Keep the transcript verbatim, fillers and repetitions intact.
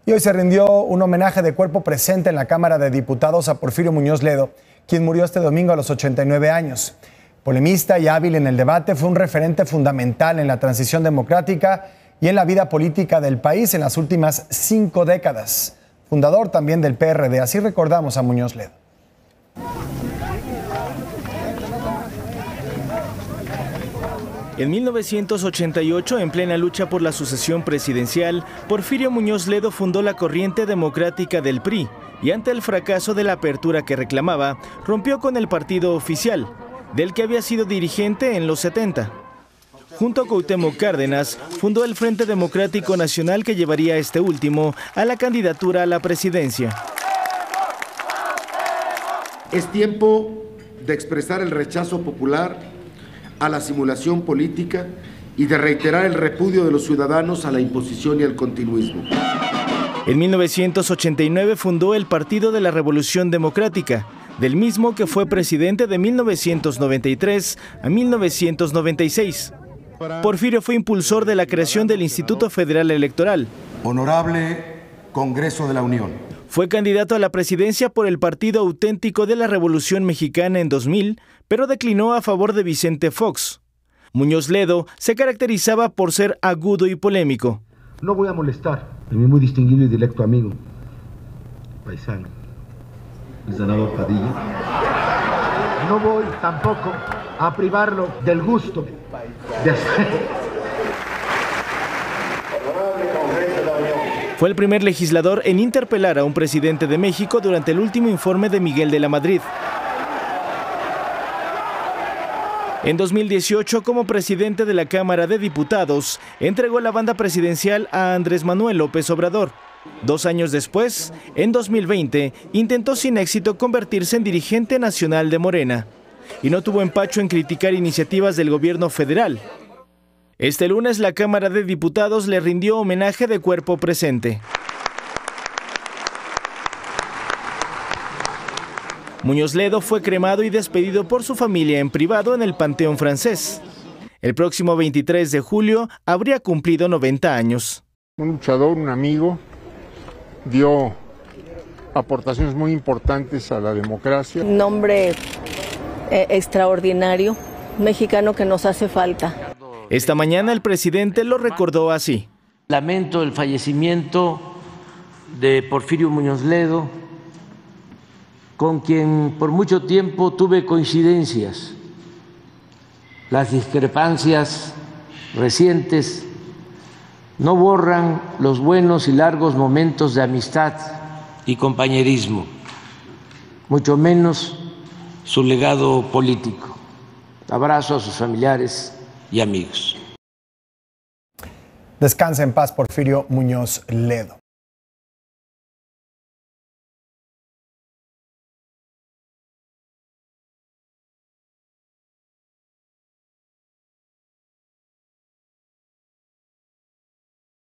Y hoy se rindió un homenaje de cuerpo presente en la Cámara de Diputados a Porfirio Muñoz Ledo, quien murió este domingo a los ochenta y nueve años. Polemista y hábil en el debate, fue un referente fundamental en la transición democrática y en la vida política del país en las últimas cinco décadas. Fundador también del P R D, así recordamos a Muñoz Ledo. En mil novecientos ochenta y ocho, en plena lucha por la sucesión presidencial, Porfirio Muñoz Ledo fundó la corriente democrática del P R I y ante el fracaso de la apertura que reclamaba, rompió con el partido oficial, del que había sido dirigente en los setenta. Junto a Cuauhtémoc Cárdenas, fundó el Frente Democrático Nacional que llevaría a este último a la candidatura a la presidencia. Es tiempo de expresar el rechazo popular a la simulación política y de reiterar el repudio de los ciudadanos a la imposición y al continuismo. En mil novecientos ochenta y nueve fundó el Partido de la Revolución Democrática, del mismo que fue presidente de mil novecientos noventa y tres a mil novecientos noventa y seis. Porfirio fue impulsor de la creación del Instituto Federal Electoral. Honorable Congreso de la Unión. Fue candidato a la presidencia por el Partido Auténtico de la Revolución Mexicana en dos mil, pero declinó a favor de Vicente Fox. Muñoz Ledo se caracterizaba por ser agudo y polémico. No voy a molestar a mi muy distinguido y directo amigo, paisano, el senador Padilla. No voy tampoco a privarlo del gusto de hacer... Fue el primer legislador en interpelar a un presidente de México durante el último informe de Miguel de la Madrid. En dos mil dieciocho, como presidente de la Cámara de Diputados, entregó la banda presidencial a Andrés Manuel López Obrador. Dos años después, en dos mil veinte, intentó sin éxito convertirse en dirigente nacional de Morena y no tuvo empacho en criticar iniciativas del gobierno federal. Este lunes la Cámara de Diputados le rindió homenaje de cuerpo presente. Muñoz Ledo fue cremado y despedido por su familia en privado en el Panteón Francés. El próximo veintitrés de julio habría cumplido noventa años. Un luchador, un amigo, dio aportaciones muy importantes a la democracia. Un hombre eh, extraordinario, mexicano que nos hace falta. Esta mañana el presidente lo recordó así. Lamento el fallecimiento de Porfirio Muñoz Ledo, con quien por mucho tiempo tuve coincidencias. Las discrepancias recientes no borran los buenos y largos momentos de amistad y compañerismo, mucho menos su legado político. Abrazo a sus familiares y amigos. Descansa en paz, Porfirio Muñoz Ledo.